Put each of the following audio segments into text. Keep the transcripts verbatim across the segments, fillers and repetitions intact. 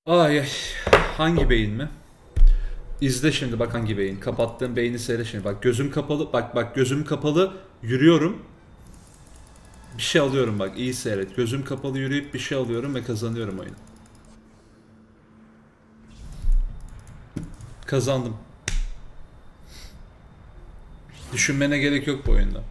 Ay ay. Hangi beyin mi? İzle şimdi bak hangi beyin. Kapattığım beyni seyret şimdi. Bak gözüm kapalı. Bak bak gözüm kapalı. Yürüyorum. Bir şey alıyorum bak. İyi seyret. Gözüm kapalı yürüyüp bir şey alıyorum ve kazanıyorum oyunu. Kazandım. Düşünmene gerek yok bu oyunda.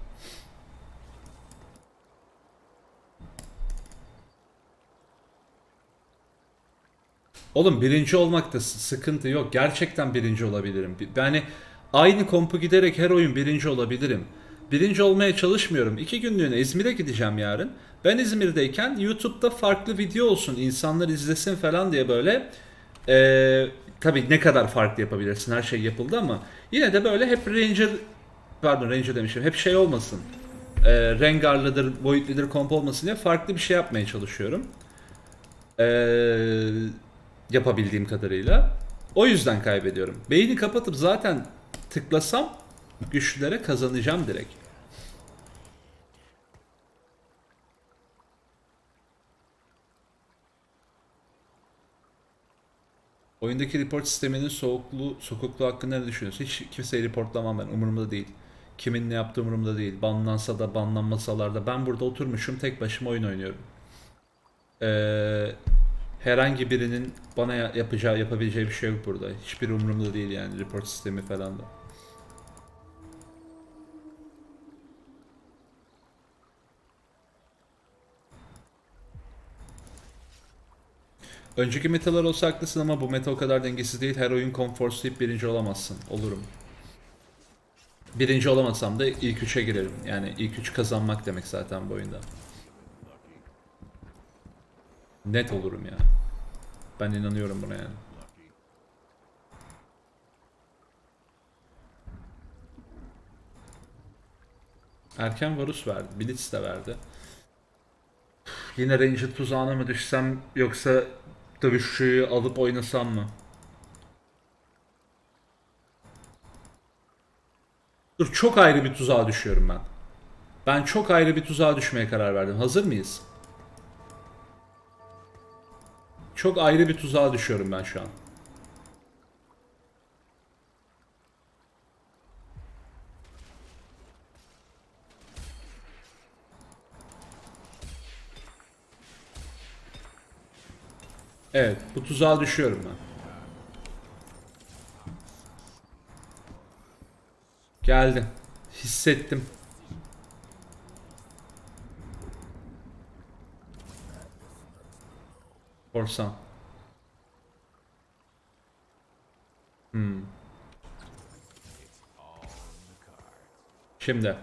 Oğlum birinci olmakta sıkıntı yok. Gerçekten birinci olabilirim. Yani aynı kompu giderek her oyun birinci olabilirim. Birinci olmaya çalışmıyorum. İki günlüğüne İzmir'e gideceğim yarın. Ben İzmir'deyken YouTube'da farklı video olsun, insanlar izlesin falan diye böyle ee, tabii ne kadar farklı yapabilirsin, her şey yapıldı ama yine de böyle hep Ranger, pardon Ranger demişim, hep şey olmasın. Ee, Rengar'lıdır, Void'lidir komp olmasın diye farklı bir şey yapmaya çalışıyorum. Ee, Yapabildiğim kadarıyla. O yüzden kaybediyorum. Beyni kapatıp zaten tıklasam güçlülere kazanacağım direkt. Oyundaki report sisteminin soğukluğu, sokukluğu hakkında ne düşünüyorsun? Hiç kimseyi reportlamam ben. Umurumda değil. Kimin ne yaptığı umurumda değil. Banlansa da banlanmasalar da. Ben burada oturmuşum tek başıma oyun oynuyorum. Ee, Herhangi birinin bana yapacağı, yapabileceği bir şey yok burada. Hiçbir umurumda değil yani report sistemi falan da. Önceki metalar olsa haklısın ama bu meta o kadar dengesiz değil. Her oyun konforslayıp birinci olamazsın. Olurum. Birinci olamasam da ilk üçe girerim. Yani ilk üç kazanmak demek zaten bu oyunda. Net olurum ya. Ben inanıyorum buna yani. Erken Varus verdi. Blitz de verdi. Yine Ranger tuzağına mı düşsem yoksa dövüşçüyü alıp oynasam mı? Dur, çok ayrı bir tuzağa düşüyorum ben. Ben çok ayrı bir tuzağa düşmeye karar verdim. Hazır mıyız? Çok ayrı bir tuzağa düşüyorum ben şu an. Evet, bu tuzağa düşüyorum ben. Geldi. Hissettim. Korsan. Hmm. Şimdi.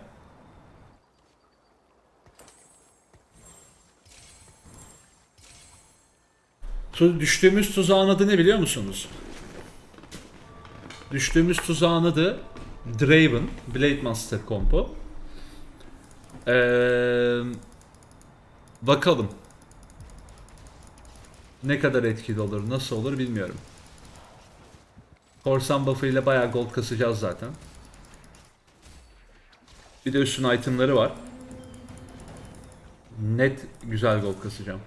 Tu düştüğümüz tuzağın adı ne biliyor musunuz? Düştüğümüz tuzağın adı Draven. Blade Master kompu. Ee, Bakalım. Ne kadar etkili olur, nasıl olur bilmiyorum. Korsan buff'ı ile bayağı gold kasacağız zaten. Bir de üstün itemları var. Net güzel gold kasacağım.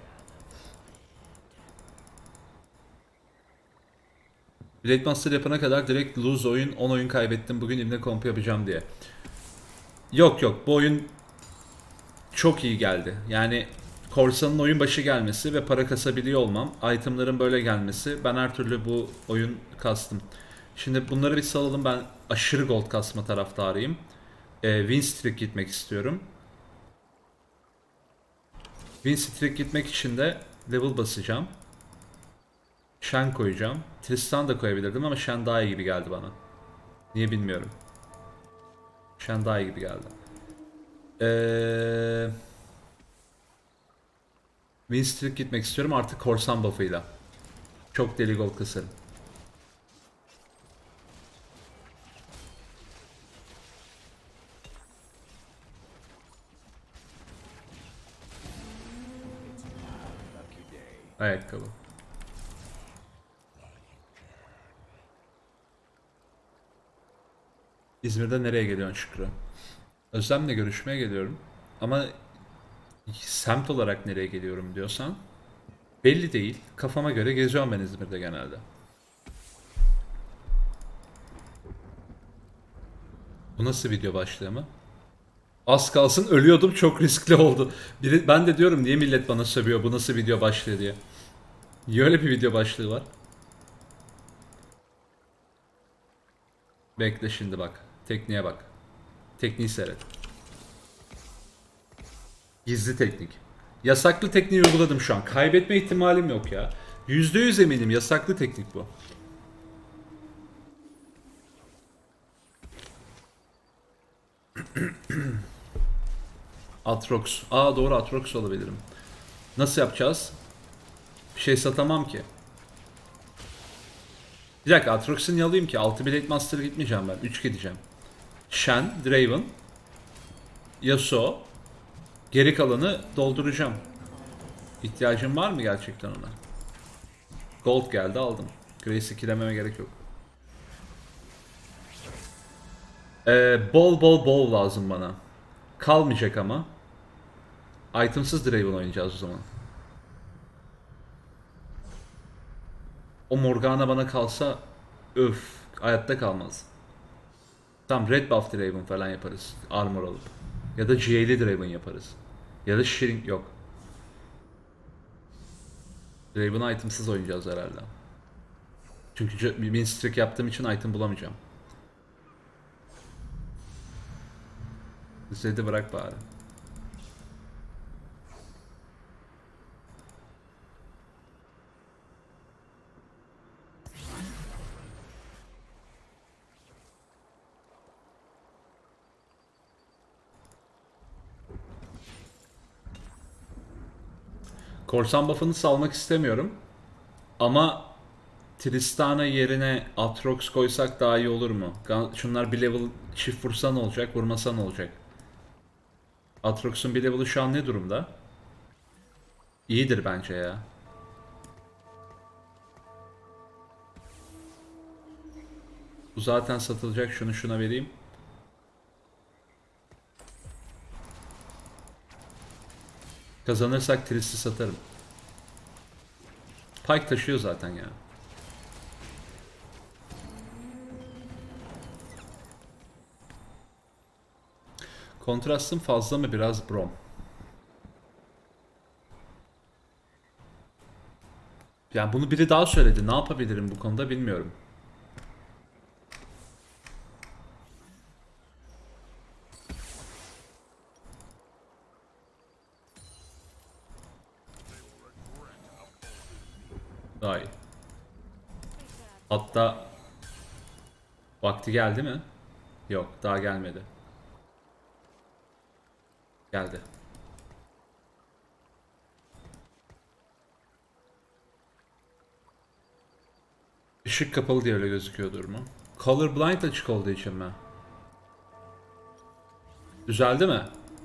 Blade Master yapana kadar direkt lose oyun, on oyun kaybettim. Bugün ibne komp yapacağım diye. Yok yok, bu oyun çok iyi geldi. Yani korsanın oyun başı gelmesi ve para kasabiliyor olmam, itemların böyle gelmesi, ben her türlü bu oyun kastım. Şimdi bunları bir salalım, ben aşırı gold kasma taraftarıyım. Ee, win streak gitmek istiyorum. Win streak gitmek için de level basacağım. Shen koyacağım. Tristan da koyabilirdim ama Shen daha iyi gibi geldi bana. Niye bilmiyorum. Shen daha iyi gibi geldi. Eee... Win streak gitmek istiyorum artık korsan buff'ıyla. Çok deli gol kasarım. Ayakkabı. İzmir'de nereye geliyorsun Şükrü? Özlem'le görüşmeye geliyorum. Ama semt olarak nereye geliyorum diyorsan Belli değil. Kafama göre geziyorum ben İzmir'de genelde. Bu nasıl video başlığı mı? Az kalsın ölüyordum, çok riskli oldu. Biri, ben de diyorum niye millet bana sövüyor, bu nasıl video başlığı diye. Niye öyle bir video başlığı var? Bekle şimdi bak. Tekniğe bak. Tekniği seyret. Gizli teknik. Yasaklı tekniği uyguladım şu an. Kaybetme ihtimalim yok ya. yüzde yüz eminim yasaklı teknik bu. Atrox. Aa doğru, Atrox olabilirim. Nasıl yapacağız? Bir şey satamam ki. Bir dakika, Atrox'u niye alayım ki? altı Blade Master'a gitmeyeceğim ben. üç gideceğim. Shen, Draven, Yasuo. Geri kalanı dolduracağım. İhtiyacım var mı gerçekten ona? Gold geldi, aldım. Grace'i kilememe gerek yok. Ee, bol bol bol lazım bana. Kalmayacak ama. Itemsız Draven oynayacağız o zaman. O Morgana bana kalsa öf, hayatta kalmaz. Tamam, red buff Draven falan yaparız. Armor alıp. Ya da G L'li Draven yaparız. Ya da Shrink yok. Draven itemsız oynayacağız herhalde. Çünkü win streak yaptığım için item bulamayacağım. Zed'i bırak bari. Korsan buff'ını salmak istemiyorum. Ama Tristana yerine Atrox koysak daha iyi olur mu? Şunlar bir level çift vursa ne olacak, vurmasa ne olacak? Atrox'un bir level'ı şu an ne durumda? İyidir bence ya. Bu zaten satılacak, şunu şuna vereyim. Kazanırsak Trist'i satarım. Pike taşıyor zaten ya. Kontrastım fazla mı biraz Brom? Yani bunu biri daha söyledi. Ne yapabilirim bu konuda bilmiyorum. Daha iyi. Hatta vakti geldi mi? Yok, daha gelmedi. Geldi. Işık kapalı diye öyle gözüküyordur mu? Colorblind açık olduğu için mi? Düzeldi mi?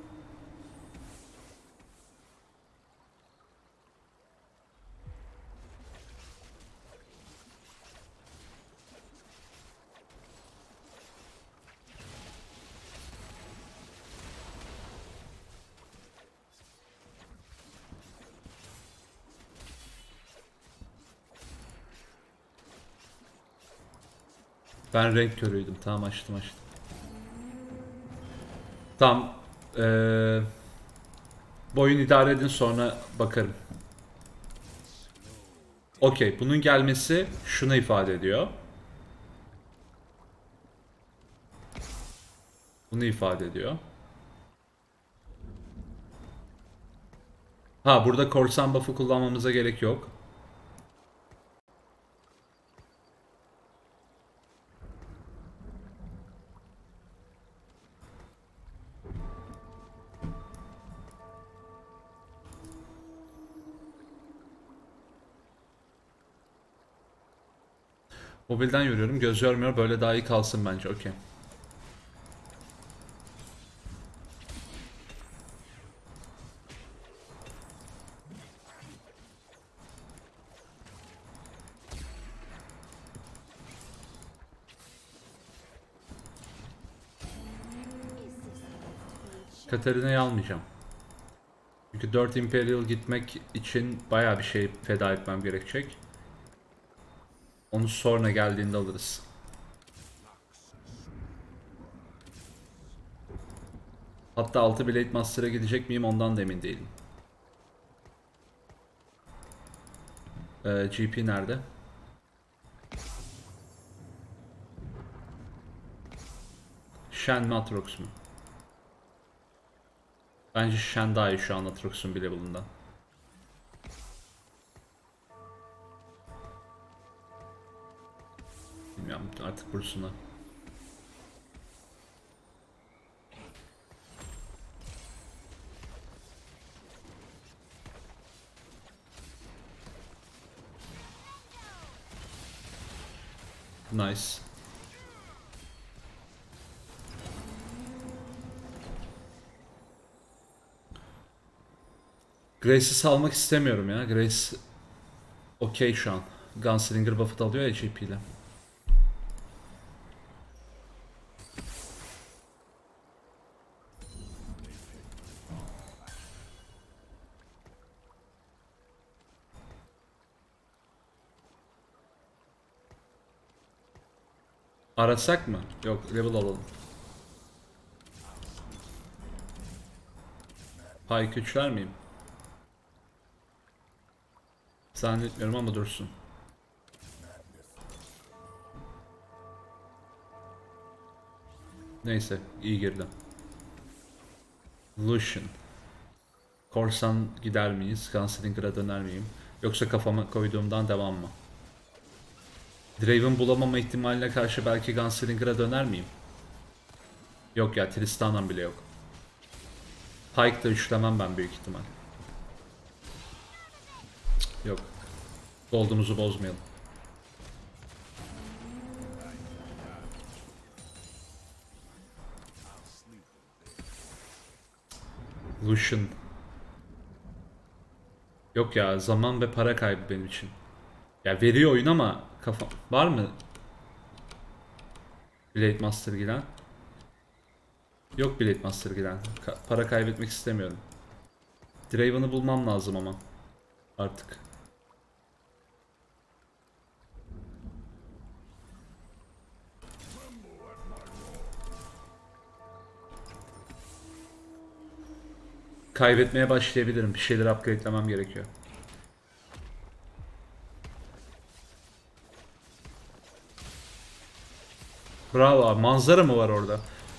Ben renk körüydüm. Tamam, açtım açtım. Tamam. Ee, boyun idare edin, sonra bakarım. Okey. Bunun gelmesi şunu ifade ediyor. Bunu ifade ediyor. Ha, burada korsan buff'ı kullanmamıza gerek yok. Mobilden yürüyorum. Göz yormuyor. Böyle daha iyi kalsın bence. Okey. Katarina'yı almayacağım. Çünkü dört Imperial gitmek için bayağı bir şey feda etmem gerekecek. Onu sonra geldiğinde alırız. Hatta altı Blade Master'a gidecek miyim ondan da emin değilim. Ee, G P nerede? Shen mi Atrox mu? Bence Shen daha iyi şu an Atrox'un bile bulundan. Bilmiyorum artık burasına. Nice. Grace'i salmak istemiyorum ya. Grace okey şu an. Gunslinger buff'ı da alıyor ya G P ile. Arasak mı? Yok, level alalım. Pike üçler miyim? Zannetmiyorum ama dursun. Neyse, iyi girdim. Lucian. Korsan gider miyiz? Gunslinger'a döner miyim? Yoksa kafama koyduğumdan devam mı? Draven bulamama ihtimaline karşı belki Gunslinger'a döner miyim? Yok ya, Tristana'm bile yok. Pike da üçlemem ben büyük ihtimal. Cık, yok. Gold'umuzu bozmayalım. Lucian. Yok ya, zaman ve para kaybı benim için. Ya veriyor oyun ama kafa var mı? Blade Master giren. Yok Blade Master giren. Ka para kaybetmek istemiyorum. Draven'ı bulmam lazım ama. Artık. Kaybetmeye başlayabilirim. Bir şeyler upgrade'lemem gerekiyor. Bravo abi. Manzara mı var orada?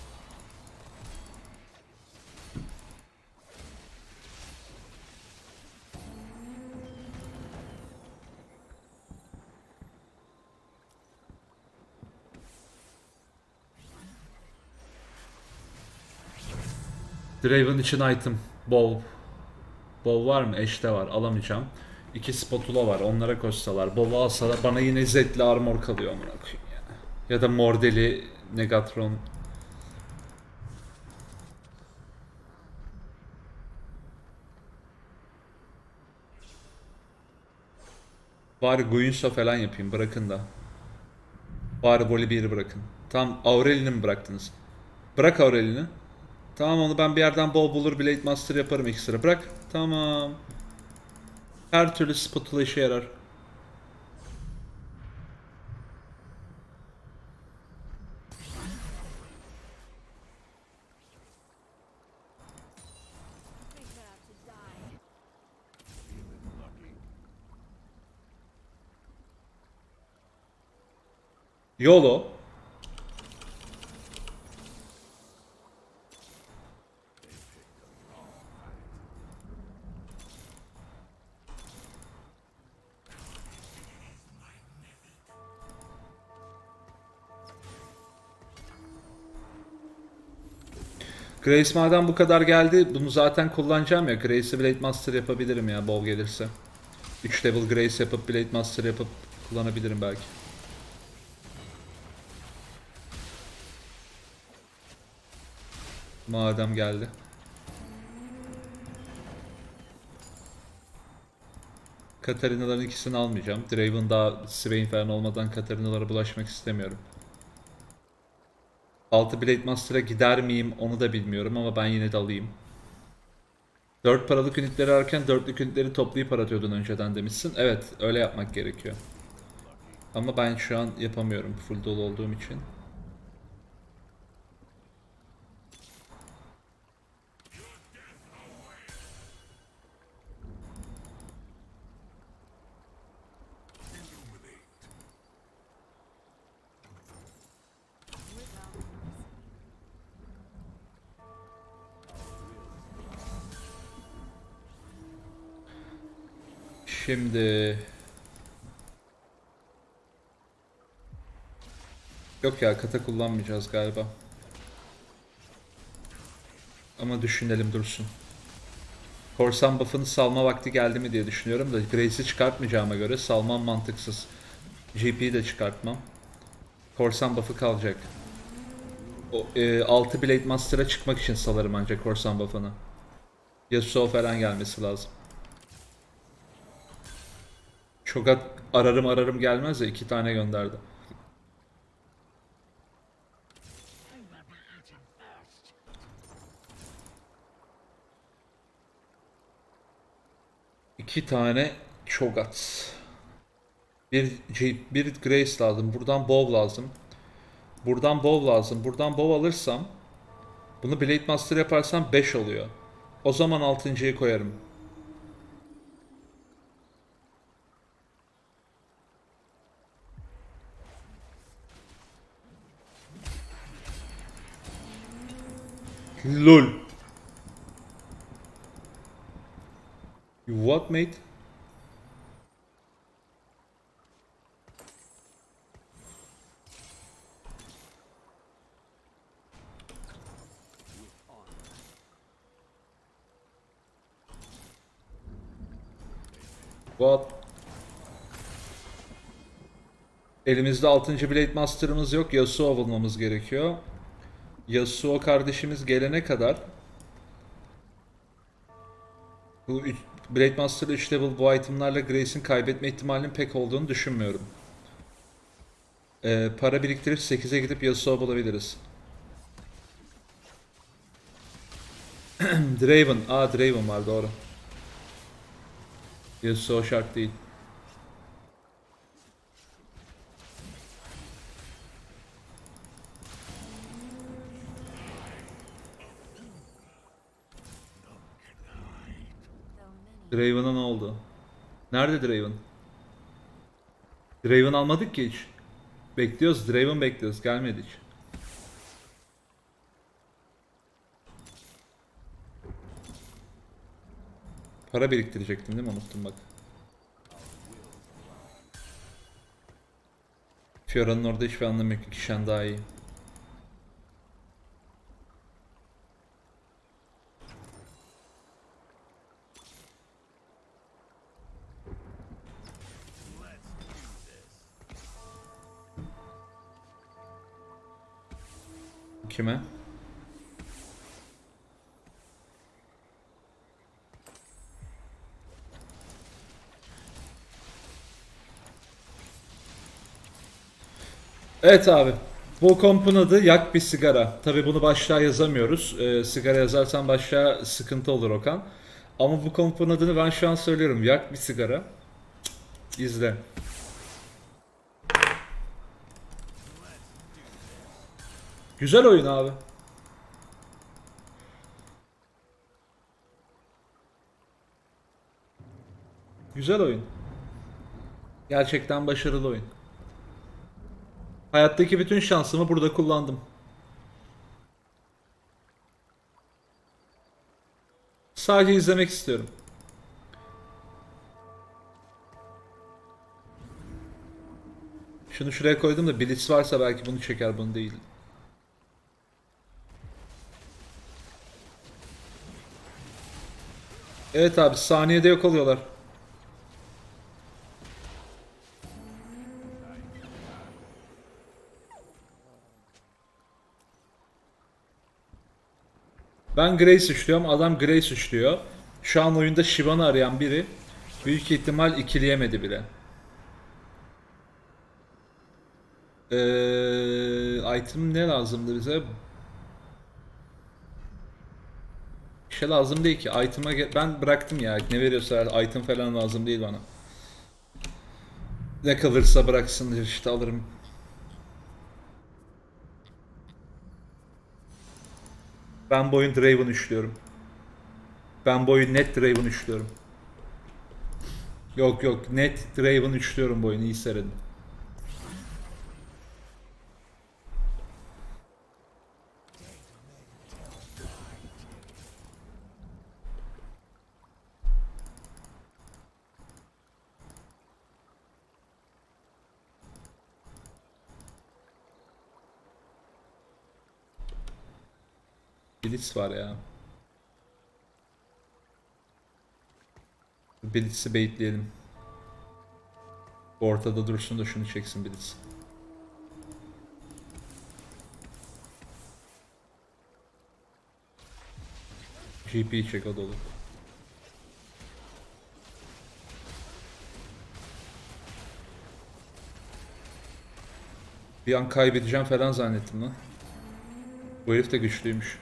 Draven için item. Bow. Bow var mı? Eşte var. Alamayacağım. İki spatula var. Onlara koşsalar. Bow'u alsalar bana yine Zed'li armor kalıyor amına koyayım ya. Ya da Mordeli Negatron. Bari Guinsoo falan yapayım. Bırakın da. Bari Volibear'ı bırakın. Tam Aurelian'ı mı bıraktınız? Bırak Aurelian'ı. Tamam onu ben bir yerden bol bulur Blade Master yaparım ekstra. Bırak. Tamam. Her türlü spatula işe yarar. YOLO. Grace madem bu kadar geldi, bunu zaten kullanacağım ya. Grace'i Blade Master yapabilirim ya, bol gelirse. üç level Grace yapıp Blade Master yapıp kullanabilirim belki. Madem geldi. Katarina'ların ikisini almayacağım. Draven daha Swain falan olmadan Katarina'lara bulaşmak istemiyorum. altı Blade Master'a gider miyim onu da bilmiyorum ama ben yine de alayım. dört paralık ünitleri ararken dörtlük ünitleri toplayıp aratıyordun önceden demişsin. Evet, öyle yapmak gerekiyor. Ama ben şu an yapamıyorum full dolu olduğum için. Şimdi... Yok ya, kata kullanmayacağız galiba. Ama düşünelim dursun. Korsan buff'ını salma vakti geldi mi diye düşünüyorum da Grace'i çıkartmayacağıma göre salmam mantıksız. G P'yi de çıkartmam. Korsan buff'ı kalacak. O, e, altı Blade Master'a çıkmak için salarım ancak korsan buff'ını. Yasuo falan gelmesi lazım. Çok ararım ararım gelmez ya, iki tane gönderdi. İki tane Cho'Gath. Bir, bir Grace lazım. Buradan Bow lazım. Buradan Bow lazım. Buradan Bow alırsam bunu Blade Master yaparsam beş oluyor. O zaman altıncıyı koyarım. LOL. What mate? What? Elimizde altıncı Blade Master'ımız yok. Yasuo bulmamız gerekiyor. Yasuo kardeşimiz gelene kadar bu Blade Master'da üç level bu itemlarla Grace'in kaybetme ihtimalinin pek olduğunu düşünmüyorum. Ee, para biriktirip sekize gidip Yasuo bulabiliriz. Draven. Aa, Draven var, doğru. Yasuo şart değil. Draven'a ne oldu? Nerede Draven? Draven almadık ki hiç. Bekliyoruz. Draven bekliyoruz. Gelmedi hiç. Para biriktirecektim değil mi? Unuttum bak. Fiora'nın orada hiçbir anlamı yok. Kişen daha iyi. Kime? Evet abi. Bu kompun adı Yak Bir Sigara. Tabi bunu başlığa yazamıyoruz. Ee, sigara yazarsan başlığa sıkıntı olur Okan. Ama bu kompun adını ben şu an söylüyorum. Yak Bir Sigara. İzle. Güzel oyun abi. Güzel oyun. Gerçekten başarılı oyun. Hayattaki bütün şansımı burada kullandım. Sadece izlemek istiyorum. Şunu şuraya koydum da Blitz varsa belki bunu çeker, bunu değil. Evet abi, saniyede yok oluyorlar. Ben Grey suçluyorum, adam Grey suçluyor. Şu an oyunda Shivan'ı arayan biri büyük ihtimal ikileyemedi bile. Ee, item ne lazımdı bize? Bir şey lazım değil ki. Item'a ge- ben bıraktım ya. Ne veriyorsa item falan lazım değil bana. Ne kalırsa bıraksın işte alırım. Ben bu oyun Draven üçlüyorum. Ben bu oyun net Draven üçlüyorum. Yok yok net Draven üçlüyorum bu oyunu, iyi seyredin. Blitz var ya. Blitz'i baitleyelim. Ortada dursun da şunu çeksin Blitz. G P'yi çek, o da olur. Bir an kaybedeceğim falan zannettim lan. Bu herif de güçlüymüş.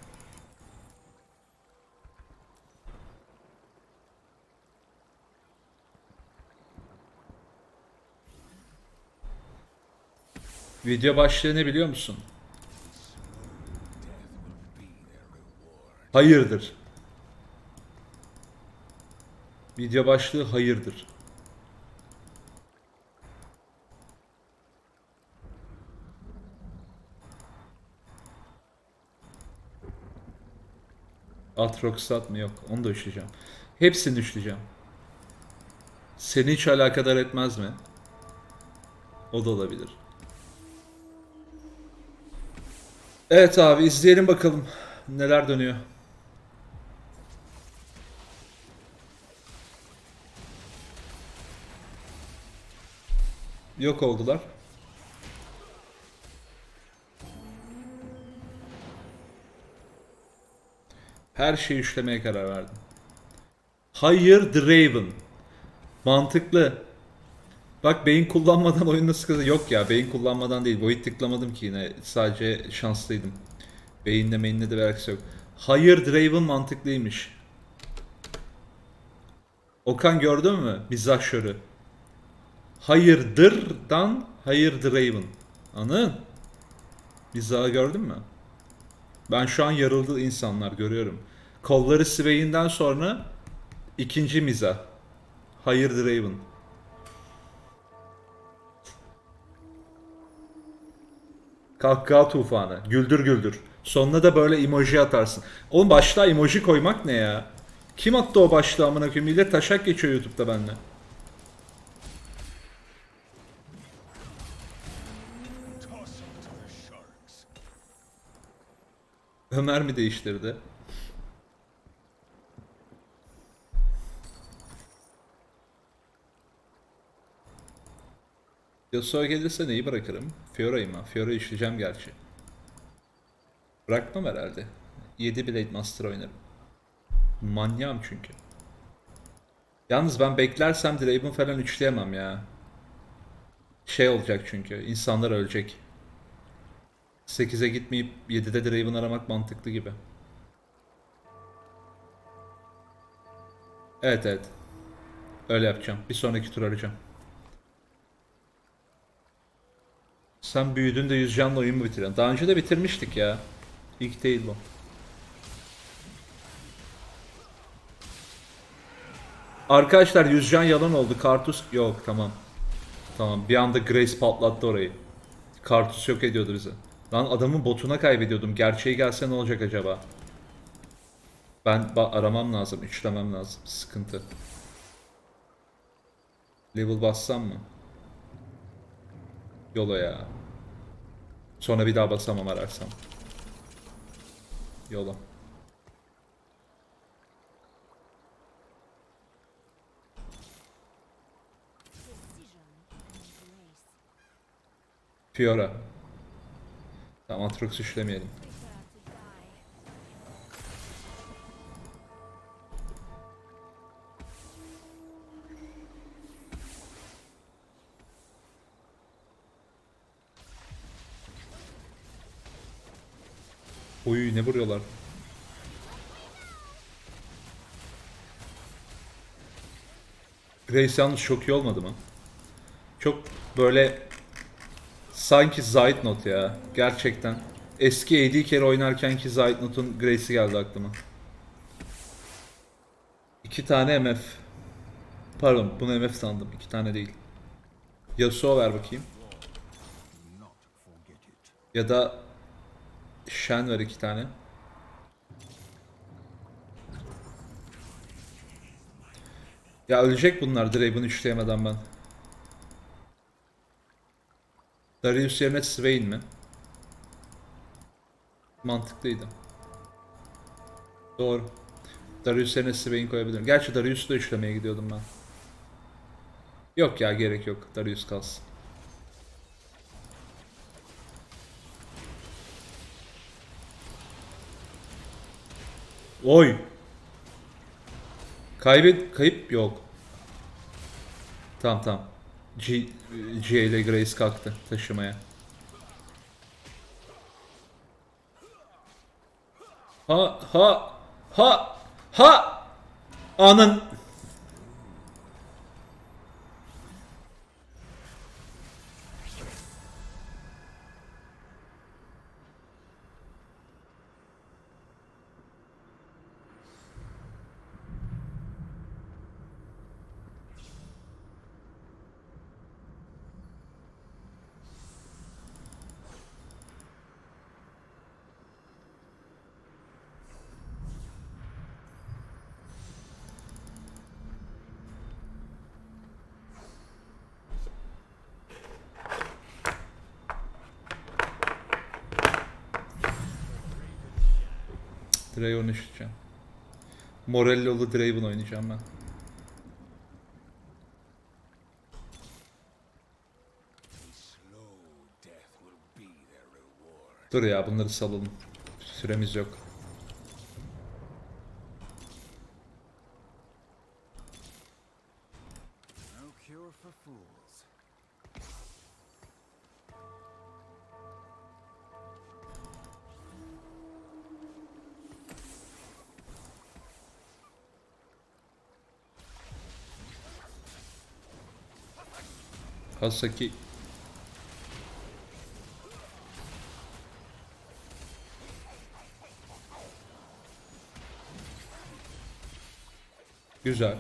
Video başlığı ne biliyor musun? Hayırdır. Video başlığı hayırdır. Atroxat mı? Yok. Onu da üçleyeceğim. Hepsini üçleyeceğim. Seni hiç alakadar etmez mi? O da olabilir. Evet abi, izleyelim bakalım neler dönüyor. Yok oldular. Her şeyi üçlemeye karar verdim. Hayır Draven. Mantıklı. Bak beyin kullanmadan oyun nasıl kazanıyor? Yok ya, beyin kullanmadan değil. Void tıklamadım ki yine. Sadece şanslıydım. Beyinle mainle de bir alakası yok. Hayır Draven mantıklıymış. Okan gördün mü? Mizah şörü. Hayırdır'dan hayır Draven. Anladın? Mizahı gördün mü? Ben şu an yarıldı insanlar görüyorum. Kolları Sway'inden sonra ikinci mizah. Hayır Draven. Kahkaha tufanı. Güldür güldür. Sonuna da böyle emoji atarsın. Oğlum başlığa emoji koymak ne ya? Kim attı o başlığı amına koyayım? Millet taşak geçiyor YouTube'da bende. Ömer mi değiştirdi? Yasuo gelirse neyi bırakırım? Fiora'yı mı? Fiora'yı işleyeceğim gerçi. Bırakmam herhalde. yedi Blade Master oynarım. Manyağım çünkü. Yalnız ben beklersem Draven falan üçleyemem ya. Şey olacak çünkü. İnsanlar ölecek. sekize gitmeyip yedide Draven aramak mantıklı gibi. Evet evet. Öyle yapacağım. Bir sonraki tur arayacağım. Sen büyüdün de yüz canlı oyun mu bitiriyorsun? Daha önce de bitirmiştik ya. İlk değil bu. Arkadaşlar yüz can yalan oldu. Kartus yok, tamam. Tamam, bir anda Grace patlattı orayı. Kartus yok ediyordu bizi. Lan adamın botuna kaybediyordum. Gerçeği gelse ne olacak acaba? Ben aramam lazım. Üçlemem lazım. Sıkıntı. Level bassam mı? Yola ya. Sonra bir daha basamam ararsam. Yola. Fiora. Tamam, Atrox işlemeyelim. Oy ne vuruyorlar. Grace yalnız çok iyi olmadı mı? Çok böyle sanki Zeitnot ya. Gerçekten. Eski A D carry oynarkenki Zeitnot'un Grace'i geldi aklıma. İki tane M F. Pardon, bunu M F sandım. İki tane değil. Yasuo ver bakayım. Ya da Shen ver iki tane. Ya ölecek bunlar Draven üçleyemeden ben. Darius yerine Swain mi? Mantıklıydı. Doğru. Darius yerine Swain koyabilirim. Gerçi Darius'u da üçlemeye gidiyordum ben. Yok ya, gerek yok. Darius kalsın. Oy. Kaybet kayıp yok. Tamam tamam. G, G ile Grace kalktı taşımaya. Ha ha ha ha. Anın. Draven üşüteceğim. Morello'lu Draven oynayacağım ben. Dur ya, bunları salalım. Süremiz yok. Hasaki. Güzel.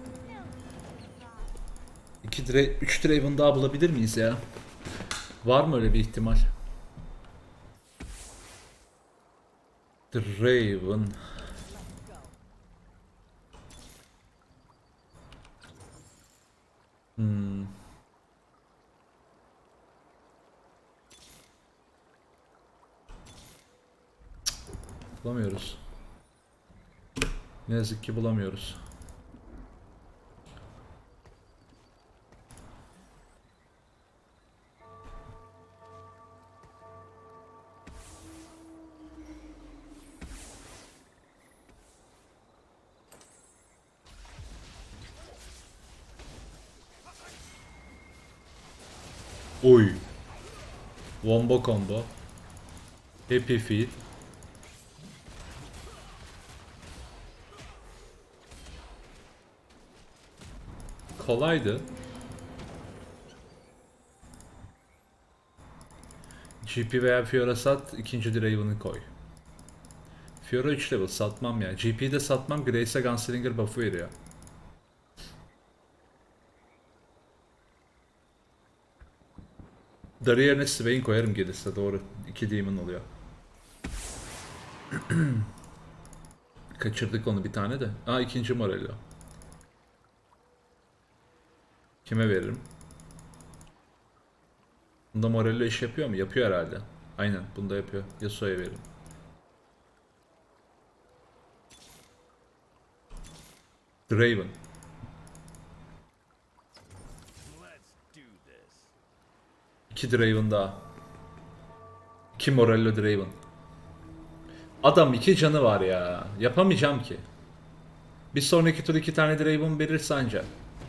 iki Dra üç Draven daha bulabilir miyiz ya? Var mı öyle bir ihtimal? Draven. Hmm. Bulamıyoruz. Ne yazık ki bulamıyoruz. Oy. Wombo combo. Happy feed. Kolaydı. G P veya Fiora sat, ikinci Draven'ı koy. Fiora üç level satmam ya. G P'yi de satmam, Grace'e Gunslinger buff'ı veriyor. Darı yerine Swain koyarım gelirse, doğru. iki Demon oluyor. Kaçırdık onu bir tane de. Aa, ikinci Morello. Kime veririm? Bunda Morello iş yapıyor mu? Yapıyor herhalde. Aynen, bunda yapıyor. Yasuo'ya veririm. Draven. İki Draven daha. İki Morello Draven. Adam iki canı var ya. Yapamayacağım ki. Bir sonraki tur iki tane Draven verirse anca.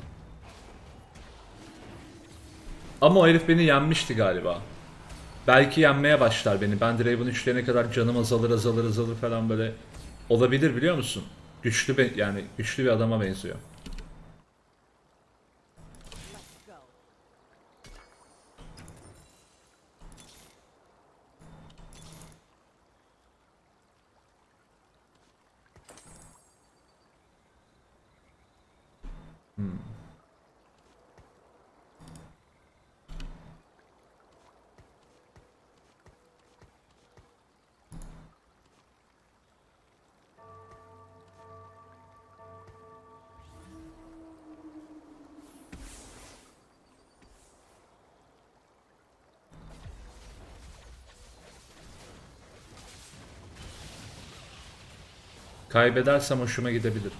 Ama o herif beni yenmişti galiba. Belki yenmeye başlar beni. Ben Draven üçlerine kadar canım azalır azalır azalır falan böyle. Olabilir, biliyor musun? Güçlü be yani güçlü bir adama benziyor. Hmm. Kaybedersem hoşuma gidebilir.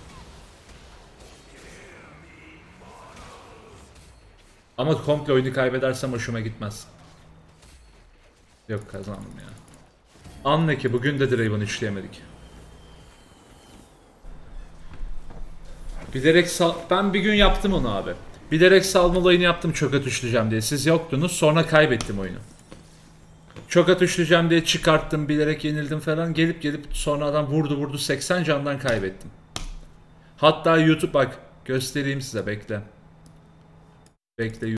Ama komple oyunu kaybedersem hoşuma gitmez. Yok, kazandım ya. Anla ki bugün de Draven üçleyemedik. Bilerek sal... Ben bir gün yaptım onu abi. Bilerek salma olayını yaptım çok atışlayacağım diye. Siz yoktunuz, sonra kaybettim oyunu. Çok atışlayacağım diye çıkarttım, bilerek yenildim falan. Gelip gelip sonra adam vurdu vurdu seksen candan kaybettim. Hatta YouTube bak göstereyim size, bekle. Bekle.